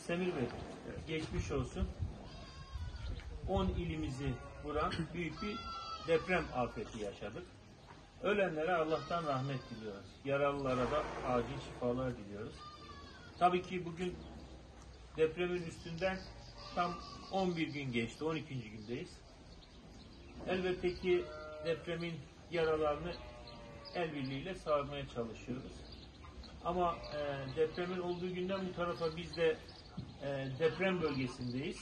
Semir Bey, geçmiş olsun. 10 ilimizi vuran büyük bir deprem afeti yaşadık. Ölenlere Allah'tan rahmet diliyoruz. Yaralılara da acil şifalar diliyoruz. Tabii ki bugün depremin üstünden tam 11 gün geçti, 12. gündeyiz. Elbette ki depremin yaralarını el birliğiyle sarmaya çalışıyoruz. Ama depremin olduğu günden bu tarafa biz de deprem bölgesindeyiz.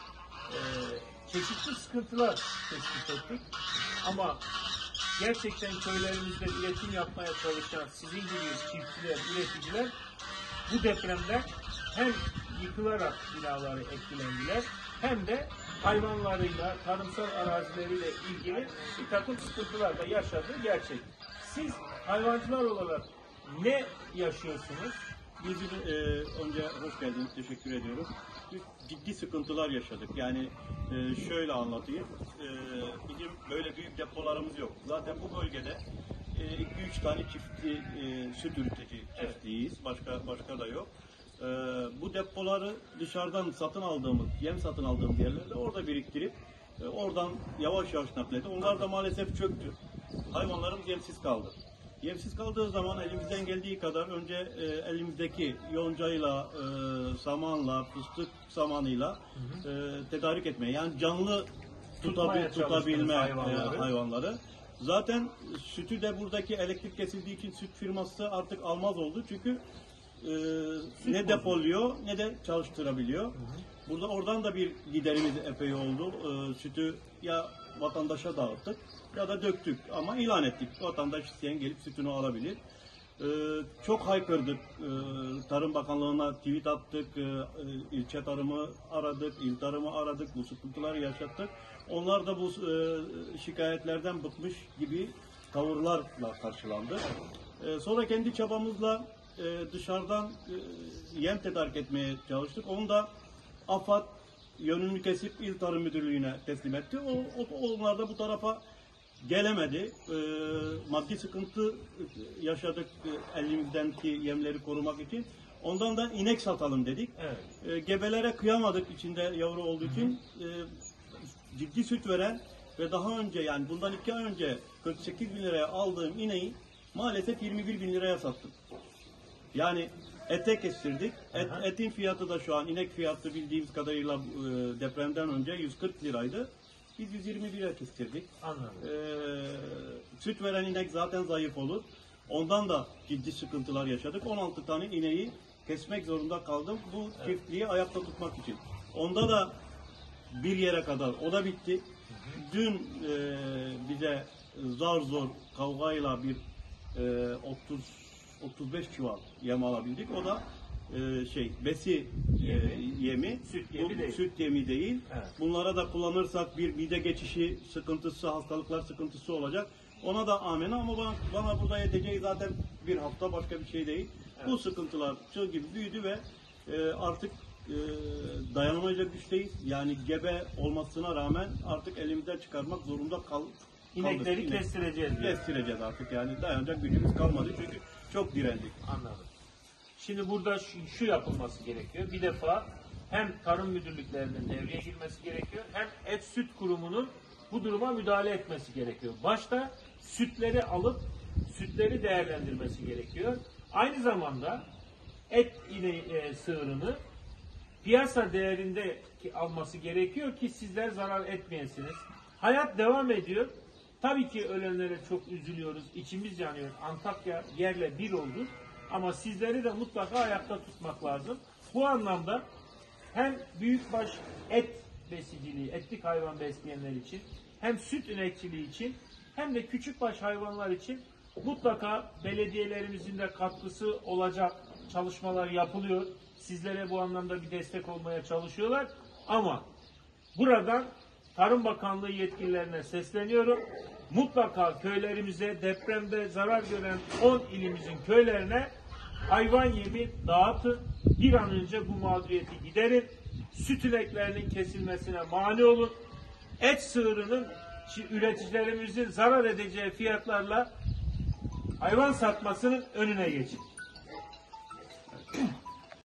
Çeşitli sıkıntılar tespit ettik. Ama gerçekten köylerimizde üretim yapmaya çalışan sizin gibi çiftçiler, üreticiler bu depremden hem yıkılarak binaları etkilendiler hem de hayvanlarıyla, tarımsal arazileriyle ilgili bir takım sıkıntılar da yaşadığı gerçek. Siz hayvancılar olarak ne yaşıyorsunuz? Biz önce hoş geldiniz, teşekkür ediyorum. Biz ciddi sıkıntılar yaşadık. Yani şöyle anlatayım. Bizim böyle büyük depolarımız yok. Zaten bu bölgede 2-3 tane çiftli süt üretici çiftliğiyiz. Başka da yok. Bu depoları dışarıdan satın aldığımız, yem satın aldığımız yerlerde orada biriktirip oradan yavaş yavaş nakletti. Onlar da maalesef çöktü. Hayvanlarımız yemsiz kaldı. Yemsiz kaldığı zaman elimizden geldiği kadar önce elimizdeki yoncayla, samanla, fıstık samanıyla tedarik etmeye, yani canlı tutabilme hayvanları. Zaten sütü de buradaki elektrik kesildiği için süt firması artık almaz oldu. Çünkü ne depoluyor ne de çalıştırabiliyor. Oradan da bir giderimiz epey oldu. Sütü ya vatandaşa dağıttık ya da döktük ama ilan ettik. Vatandaş isteyen gelip sütünü alabilir. Çok haykırdık. Tarım Bakanlığı'na tweet attık. İlçe tarımı aradık, il tarımı aradık. Bu sıkıntıları yaşattık. Onlar da bu şikayetlerden bıkmış gibi tavırlarla karşılandı. Sonra kendi çabamızla dışarıdan yem tedarik etmeye çalıştık. Onu da AFAD yönünü kesip İl Tarım Müdürlüğü'ne teslim etti. Onlar da bu tarafa gelemedi. Maddi sıkıntı yaşadık elimizdeki yemleri korumak için. Ondan da inek satalım dedik. Evet. Gebelere kıyamadık içinde yavru olduğu için. Ciddi süt veren ve daha önce, yani bundan 2 ay önce 48 bin liraya aldığım ineği maalesef 21 bin liraya sattım. Yani ete kestirdik. Etin fiyatı da şu an, inek fiyatı bildiğimiz kadarıyla depremden önce 140 liraydı. Biz 121'e kestirdik. Anladım. Süt veren inek zaten zayıf olur. Ondan da ciddi sıkıntılar yaşadık. 16 tane ineği kesmek zorunda kaldım. Bu çiftliği ayakta tutmak için. Onda da bir yere kadar o da bitti. Dün bize zar zor kavgayla bir 35 çuval yem alabildik. O da besi yemi. Süt yemi değil. Evet. Bunlara da kullanırsak bir mide geçişi sıkıntısı, hastalıklar sıkıntısı olacak. Ona da amenna ama bana burada yeteceği zaten bir hafta, başka bir şey değil. Evet. Bu sıkıntılar çığ gibi büyüdü ve artık dayanamayacak güçteyiz. Yani gebe olmasına rağmen artık elimizden çıkarmak zorunda kaldık. İnekleri kestireceğiz. Kestireceğiz artık, yani dayanacak gücümüz kalmadı çünkü çok direndik. Anladım. Şimdi burada şu yapılması gerekiyor. Bir defa hem tarım müdürlüklerinin devreye girmesi gerekiyor, hem et süt kurumunun bu duruma müdahale etmesi gerekiyor. Başta sütleri alıp sütleri değerlendirmesi gerekiyor. Aynı zamanda et sığırını piyasa değerinde alması gerekiyor ki sizler zarar etmeyesiniz. Hayat devam ediyor. Tabii ki ölenlere çok üzülüyoruz. İçimiz yanıyor. Antakya yerle bir oldu. Ama sizleri de mutlaka ayakta tutmak lazım. Bu anlamda hem büyükbaş et besiciliği, etlik hayvan besleyenler için, hem süt inekçiliği için, hem de küçükbaş hayvanlar için mutlaka belediyelerimizin de katkısı olacak çalışmalar yapılıyor. Sizlere bu anlamda bir destek olmaya çalışıyorlar. Ama buradan Tarım Bakanlığı yetkililerine sesleniyorum. Mutlaka köylerimize, depremde zarar gören 10 ilimizin köylerine hayvan yemi dağıtın. Bir an önce bu mağduriyeti giderin. Süt ineklerinin kesilmesine mani olun. Et sığırının üreticilerimizin zarar edeceği fiyatlarla hayvan satmasının önüne geçin.